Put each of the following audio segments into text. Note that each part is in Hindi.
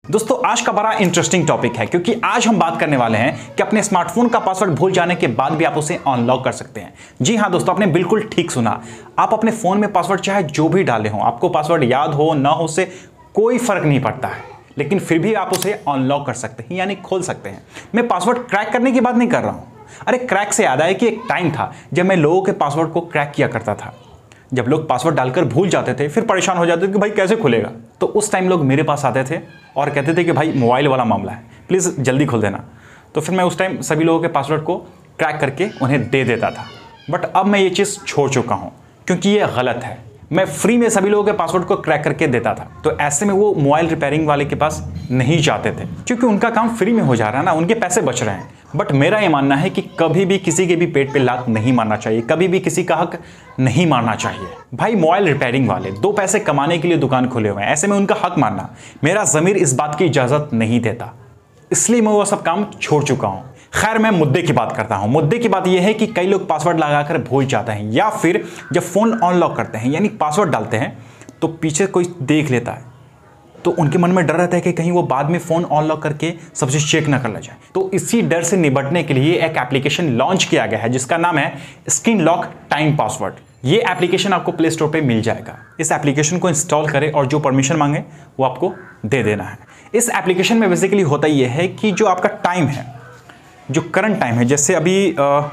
दोस्तों आज का बड़ा इंटरेस्टिंग टॉपिक है क्योंकि आज हम बात करने वाले हैं कि अपने स्मार्टफोन का पासवर्ड भूल जाने के बाद भी आप उसे अनलॉक कर सकते हैं। जी हां दोस्तों, आपने बिल्कुल ठीक सुना। आप अपने फोन में पासवर्ड चाहे जो भी डाले हो, आपको पासवर्ड याद हो ना हो से कोई फर्क नहीं पड़ता है, लेकिन फिर भी आप उसे अनलॉक कर सकते हैं, यानी खोल सकते हैं। मैं पासवर्ड क्रैक करने की बात नहीं कर रहा हूं। अरे क्रैक से याद आया कि एक टाइम था जब मैं लोगों के पासवर्ड को क्रैक किया करता था। जब लोग पासवर्ड डालकर भूल जाते थे फिर परेशान हो जाते थे कि भाई कैसे खुलेगा, तो उस टाइम लोग मेरे पास आते थे और कहते थे कि भाई मोबाइल वाला मामला है, प्लीज़ जल्दी खोल देना। तो फिर मैं उस टाइम सभी लोगों के पासवर्ड को क्रैक करके उन्हें दे देता था। बट अब मैं ये चीज़ छोड़ चुका हूँ क्योंकि ये गलत है। मैं फ्री में सभी लोगों के पासवर्ड को क्रैक करके देता था, तो ऐसे में वो मोबाइल रिपेयरिंग वाले के पास नहीं जाते थे क्योंकि उनका काम फ्री में हो जा रहा है ना, उनके पैसे बच रहे हैं। बट मेरा ये मानना है कि कभी भी किसी के भी पेट पे लात नहीं मारना चाहिए, कभी भी किसी का हक नहीं मारना चाहिए। भाई मोबाइल रिपेयरिंग वाले दो पैसे कमाने के लिए दुकान खोले हुए हैं, ऐसे में उनका हक मारना मेरा ज़मीर इस बात की इजाज़त नहीं देता, इसलिए मैं वो सब काम छोड़ चुका हूँ। खैर मैं मुद्दे की बात करता हूँ। मुद्दे की बात यह है कि कई लोग पासवर्ड लगाकर भूल जाते हैं या फिर जब फ़ोन अनलॉक करते हैं यानी पासवर्ड डालते हैं तो पीछे कोई देख लेता है, तो उनके मन में डर रहता है कि कहीं वो बाद में फ़ोन अनलॉक करके सबसे चेक ना कर ले जाए। तो इसी डर से निपटने के लिए एक एप्लीकेशन लॉन्च किया गया है जिसका नाम है स्क्रीन लॉक टाइम पासवर्ड। ये एप्लीकेशन आपको प्ले स्टोर पे मिल जाएगा। इस एप्लीकेशन को इंस्टॉल करें और जो परमिशन मांगे वो आपको दे देना है। इस एप्लीकेशन में बेसिकली होता ये है कि जो आपका टाइम है, जो करंट टाइम है, जैसे अभी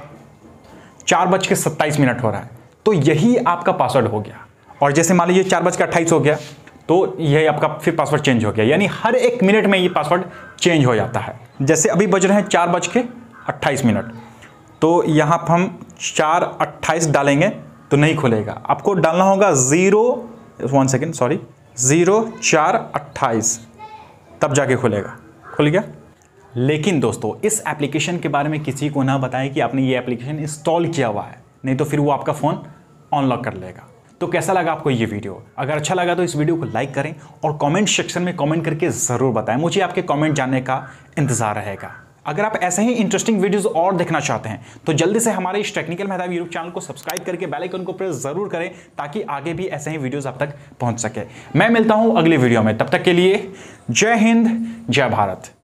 4:27 हो रहा है, तो यही आपका पासवर्ड हो गया। और जैसे मान लीजिए 4:28 हो गया तो यह आपका फिर पासवर्ड चेंज हो गया, यानी हर 1 मिनट में ये पासवर्ड चेंज हो जाता है। जैसे अभी बज रहे हैं 4:28, तो यहाँ पर हम 4:28 डालेंगे तो नहीं खुलेगा। आपको डालना होगा 04:28, तब जाके खुलेगा। खुल गया। लेकिन दोस्तों इस एप्लीकेशन के बारे में किसी को ना बताएं कि आपने ये एप्लीकेशन इंस्टॉल किया हुआ है, नहीं तो फिर वो आपका फ़ोन अनलॉक कर लेगा। तो कैसा लगा आपको ये वीडियो? अगर अच्छा लगा तो इस वीडियो को लाइक करें और कमेंट सेक्शन में कमेंट करके ज़रूर बताएं। मुझे आपके कमेंट जानने का इंतज़ार रहेगा। अगर आप ऐसे ही इंटरेस्टिंग वीडियोस और देखना चाहते हैं तो जल्दी से हमारे इस टेक्निकल मेहताब यूट्यूब चैनल को सब्सक्राइब करके बेल आइकन को प्रेस ज़रूर करें ताकि आगे भी ऐसे ही वीडियोस आप तक पहुंच सके। मैं मिलता हूं अगली वीडियो में, तब तक के लिए जय हिंद, जय भारत।